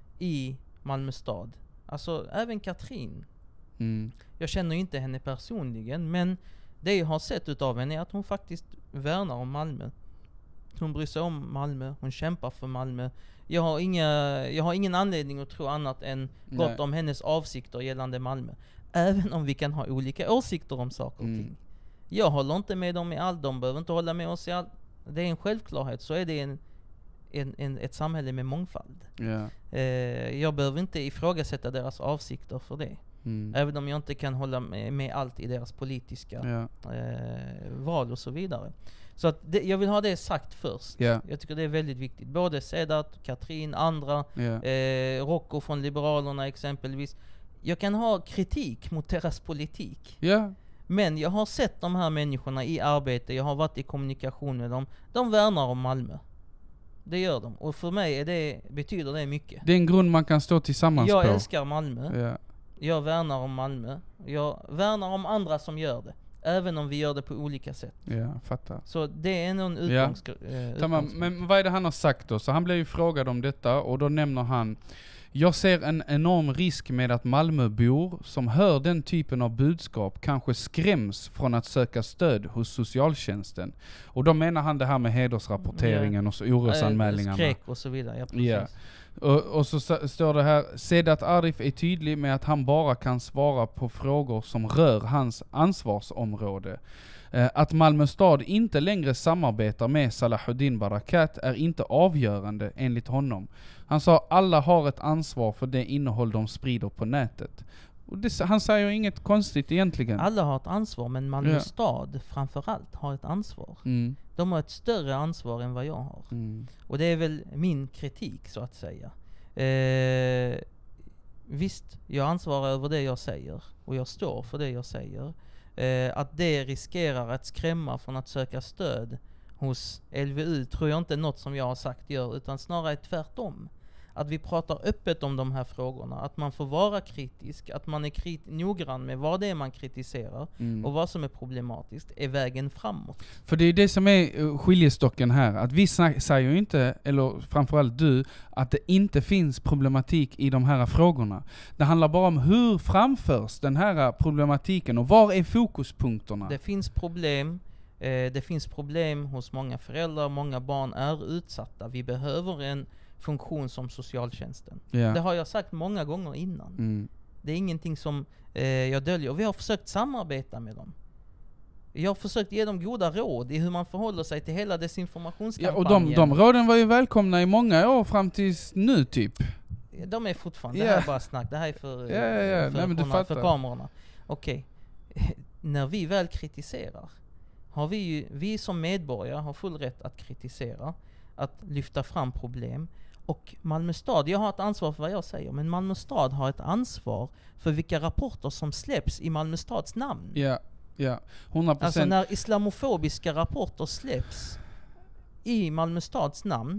i Malmö stad. Alltså även Katrin. Mm. Jag känner inte henne personligen, men det jag har sett utav henne är att hon faktiskt värnar om Malmö. Hon bryr sig om Malmö, hon kämpar för Malmö. Jag har, inga, jag har ingen anledning att tro annat än gott Nej. om hennes avsikter gällande Malmö. Även om vi kan ha olika åsikter om saker och Mm. ting. Jag håller inte med dem i allt, de behöver inte hålla med oss i allt. Det är en självklarhet, så är det en, en, en, ett samhälle med mångfald. Ja. Eh, jag behöver inte ifrågasätta deras avsikter för det. Mm. Även om jag inte kan hålla med, med allt i deras politiska Ja. eh, val och så vidare. Så att det, jag vill ha det sagt först. Ja. Jag tycker det är väldigt viktigt. Både Sedat, Katrin, andra, Ja. eh, Rocco från Liberalerna exempelvis. Jag kan ha kritik mot deras politik. Ja. Men jag har sett de här människorna i arbete, jag har varit i kommunikation med dem. De värnar om Malmö. Det gör de. Och för mig är det, betyder det mycket. Det är en grund man kan stå tillsammans Jag på. älskar Malmö. Ja. Jag värnar om Malmö. Jag värnar om andra som gör det. Även om vi gör det på olika sätt. Ja, fattar. Så det är någon Ja. utgångs- eh, Tamam, utgångspunkt. men vad är det han har sagt då? Så han blev ju frågad om detta och då nämner han: jag ser en enorm risk med att Malmöbor som hör den typen av budskap kanske skräms från att söka stöd hos socialtjänsten. Och då menar han det här med hedersrapporteringen och så orosanmälningarna. Skräck och så vidare. Ja, precis. Ja. Och, och så sta- står det här: Sedat Arif är tydlig med att han bara kan svara på frågor som rör hans ansvarsområde. Eh, att Malmö stad inte längre samarbetar med Salahuddin Barakat är inte avgörande enligt honom. Han sa alla har ett ansvar för det innehåll de sprider på nätet. Och det, han säger inget konstigt egentligen. Alla har ett ansvar, men Malmö Ja. stad framförallt har ett ansvar. Mm. De har ett större ansvar än vad jag har. Mm. Och det är väl min kritik, så att säga. Eh, visst, jag ansvarar över det jag säger. Och jag står för det jag säger. Eh, att det riskerar att skrämma från att söka stöd hos L V U tror jag inte är något som jag har sagt gör, utan snarare tvärtom. Att vi pratar öppet om de här frågorna, att man får vara kritisk, att man är krit- noggrann med vad det är man kritiserar Mm. och vad som är problematiskt, är vägen framåt. För det är det som är eh, skiljestocken här. Att vi sna- säger ju inte, eller framförallt du, att det inte finns problematik i de här frågorna. Det handlar bara om hur framförs den här problematiken och var är fokuspunkterna? Det finns problem. Eh, det finns problem hos många föräldrar. Många barn är utsatta. Vi behöver en funktion som socialtjänsten. Ja. Det har jag sagt många gånger innan. Mm. Det är ingenting som eh, jag döljer. Och vi har försökt samarbeta med dem. Jag har försökt ge dem goda råd i hur man förhåller sig till hela Ja, desinformationskampanjen. och de, de råden var ju välkomna i många år fram tills nu typ. De är fortfarande, Ja. det här är bara snack, det här är för, Ja, ja, ja. för, Nej, men du för, fattar. för kamerorna. Okej, när vi väl kritiserar, har vi ju, vi som medborgare har full rätt att kritisera, att lyfta fram problem. Och Malmö stad, jag har ett ansvar för vad jag säger, men Malmö stad har ett ansvar för vilka rapporter som släpps i Malmö stads namn. Ja, ja. hundra procent. Alltså när islamofobiska rapporter släpps i Malmö stads namn,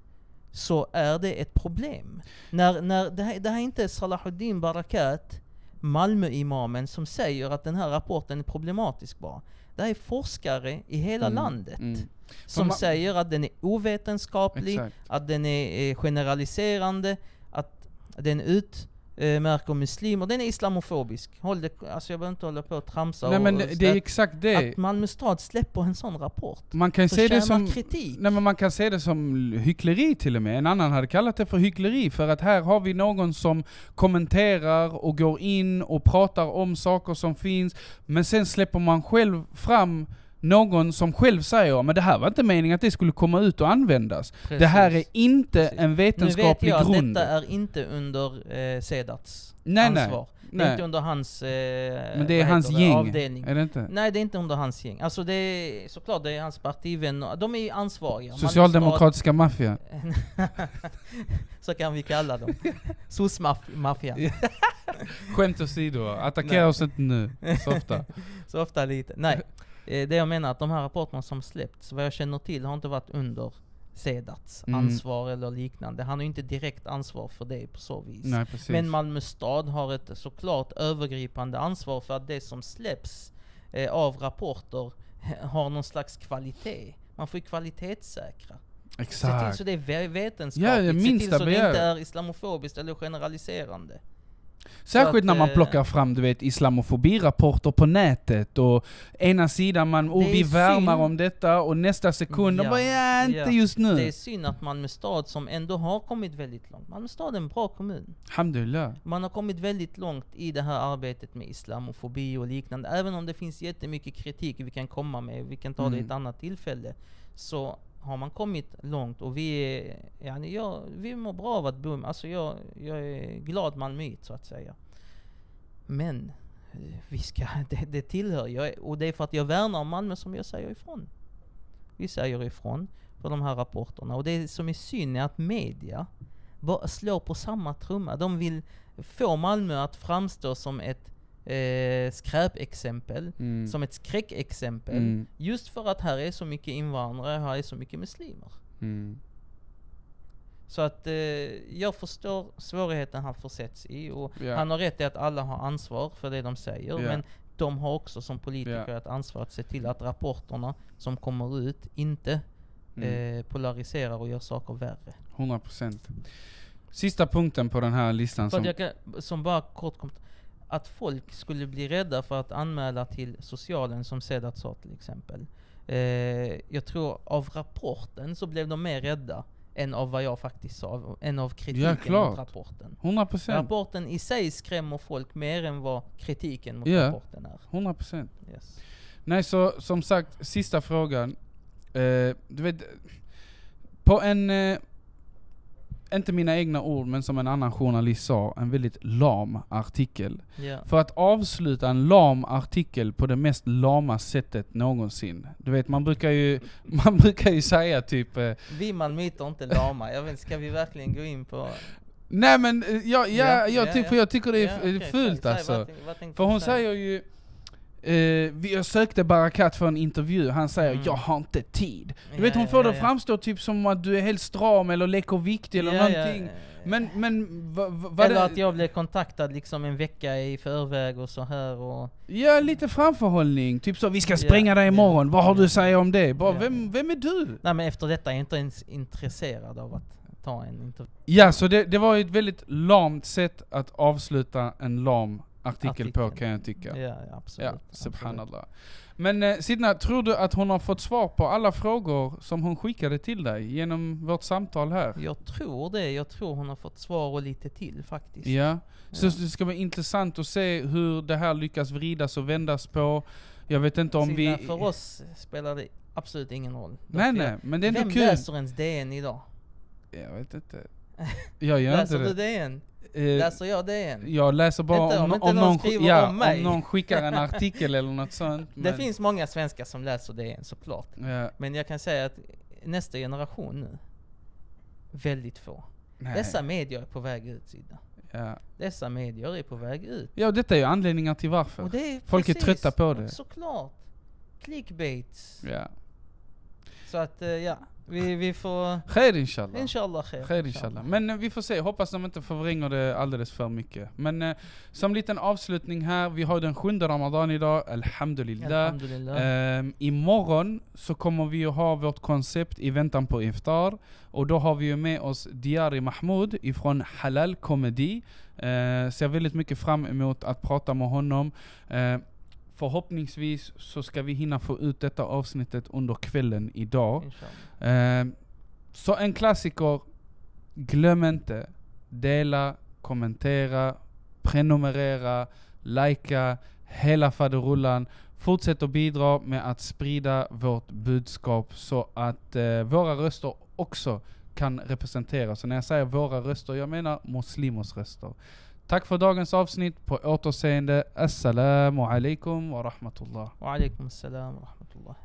så är det ett problem. När, när det, här, det här är inte Salahuddin Barakat, Malmö-imamen, som säger att den här rapporten är problematisk bara. Det här är forskare i hela Mm, landet mm. som ma- säger att den är ovetenskaplig, Exakt. att den är eh, generaliserande, att den utmärker muslimer, den är islamofobisk. Håll det, alltså jag behöver inte hålla på och tramsa. Nej, och, men och det, det sådär. är exakt det. Att Malmö stad släpper en sån rapport Man kan se det förtjänar som kritik. Nej, men man kan se det som hyckleri till och med. En annan hade kallat det för hyckleri, för att här har vi någon som kommenterar och går in och pratar om saker som finns, men sen släpper man själv fram någon som själv säger men det här var inte meningen att det skulle komma ut och användas. Precis. Det här är inte Precis. en vetenskaplig nu vet jag grund. att detta är inte under eh, Sedats Nej, nej. ansvar. Det är Nej. inte under hans eh, Men det är vad hans heter det, gäng, avdelning. är det inte? Nej, det är inte under hans gäng. Alltså det är såklart det är hans partivänner. De är ju ansvariga. Malmö Socialdemokratiska maffia. stad- Så kan vi kalla dem. Soc-maffia. Skämt åsido, attackera Nej. oss inte nu. Så ofta. Så ofta lite. Nej, eh, det jag menar att de här rapporterna som släppts, vad jag känner till, har inte varit under Sedats Mm. ansvar eller liknande. Han har ju inte direkt ansvar för det på så vis. Nej, precis. Men Malmö stad har ett såklart övergripande ansvar för att det som släpps eh, av rapporter har någon slags kvalitet. Man får ju kvalitetssäkra. Se till Exakt. så det är ve- vetenskapligt. Ja, det Se till minsta så det begär. inte är islamofobiskt eller generaliserande. Särskilt att, när man eh, plockar fram, du vet, islamofobirapporter på nätet och ena sidan man, oh Det är vi värmar synd. om detta och nästa sekund, Ja, ja, bara, ja inte ja. just nu. Det är synd att Malmö stad som ändå har kommit väldigt långt. Malmö stad är en bra kommun. Alhamdulillah. Man har kommit väldigt långt i det här arbetet med islamofobi och liknande. Även om det finns jättemycket kritik vi kan komma med, vi kan ta det i ett Mm. annat tillfälle, så har man kommit långt och vi är, ja, jag, vi mår bra av att bo. Alltså jag, jag är glad malmöit så att säga. Men eh, vi ska, det, det tillhör jag, och det är för att jag värnar om Malmö som jag säger ifrån. Vi säger ifrån på de här rapporterna, och det som är synd är att media bara slår på samma trumma. De vill få Malmö att framstå som ett eh, skräpexempel, Mm. som ett skräckexempel, Mm. just för att här är så mycket invandrare, här är så mycket muslimer. Mm. Så att eh, jag förstår svårigheten han försätts i, och Ja. han har rätt i att alla har ansvar för det de säger, Ja. men de har också som politiker Ja. ett ansvar att se till att rapporterna som kommer ut inte Mm. eh, polariserar och gör saker värre. hundra procent. Sista punkten på den här listan För som... att jag kan, som bara kort kom, att folk skulle bli rädda för att anmäla till socialen, som Sedat sa till exempel. Eh, jag tror av rapporten så blev de mer rädda än av vad jag faktiskt sa, än av kritiken Ja, klart. mot rapporten. hundra procent. Rapporten i sig skrämmer folk mer än vad kritiken mot Ja. rapporten är. hundra procent. Yes. Nej, så som sagt, sista frågan. Eh, du vet, på en, eh, inte mina egna ord, men som en annan journalist sa, en väldigt lam artikel. Ja. För att avsluta en lam artikel på det mest lama sättet någonsin. Du vet, man brukar ju, man brukar ju säga typ... Eh, Vi malmöiter är inte lama. Jag vet, ska vi verkligen gå in på... nej men, eh, ja, ja, Ja, jag, ja, tycker, ja. för jag tycker det är Ja, f- okej, fult säg, alltså. vad tänk- vad tänkte För du hon säga? säger ju... Eh, vi- jag sökte Barakat för en intervju. Han säger Mm. jag har inte tid. Du Ja, vet, hon ja, får ja, det ja. framstå typ som att du är helt stram eller leker viktig eller Ja, ja, någonting. ja. Men, men va, va, vad Eller det, att jag blev kontaktad liksom en vecka i förväg och så här och... ja, lite framförhållning. Typ så, vi ska Ja, spränga dig ja, imorgon. Vad har ja. du att säga om det? Bara, Ja, vem, ja. vem är du? Nej, men efter detta är jag inte ens intresserad av att ta en intervju. Ja, så det, det var ju ett väldigt lamt sätt att avsluta en lam artikel, på, Artikel. kan jag tycka. Ja, ja, absolut. Ja, absolut. subhanallah. Men eh, Sidna, tror du att hon har fått svar på alla frågor som hon skickade till dig genom vårt samtal här? Jag tror det. Jag tror hon har fått svar och lite till faktiskt. Ja, så Ja. det ska vara intressant att se hur det här lyckas vridas och vändas på. Jag vet inte om Sina, vi... för oss spelar det absolut ingen roll. De Nej, fyra- nej, men det är ändå Vem kul. läser ens D N idag? Jag vet inte. Jag gör Läser inte du det. D N? Eh, Läser jag D N? jag läser bara Inte om, om om, inte om, någon någon, skriver ja, om mig. om någon skickar en artikel eller något sånt. Det men- finns många svenskar som läser D N såklart. Ja, Men jag kan säga att nästa generation nu, väldigt få. nej, Dessa medier är på väg ut, Sida. ja. Dessa medier är på väg ut. ja, detta är ju anledningar till varför. Och det är Folk är precis, trötta på det. Såklart. Clickbaits. Ja. Så att, eh, ja. Vi, vi får... Khair inshallah. Inshallah khair. Khair inshallah. Men eh, vi får se, hoppas de inte förvränger det alldeles för mycket. Men eh, som liten avslutning här, vi har den sjunde Ramadan idag, alhamdulillah. Alhamdulillah. Um, imorgon så kommer vi att ha vårt koncept i väntan på iftar. Och då har vi ju med oss Diari Mahmoud ifrån Halal Comedy. Uh, ser väldigt mycket fram emot att prata med honom. Uh, förhoppningsvis så ska vi hinna få ut detta avsnittet under kvällen idag. Inshallah. Uh, så en klassiker, glöm inte, dela, kommentera, prenumerera, likea, hela faderullan. Fortsätt att bidra med att sprida vårt budskap så att eh, våra röster också kan representeras. Så när jag säger våra röster, jag menar muslimers röster. Tack för dagens avsnitt, på återseende. Assalamu alaikum wa rahmatullah. Wa alaikum assalam wa rahmatullah.